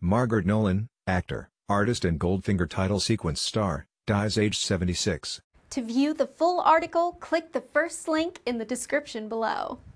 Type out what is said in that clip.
Margaret Nolan, actor, artist and Goldfinger title sequence star, dies aged 76. To view the full article, click the first link in the description below.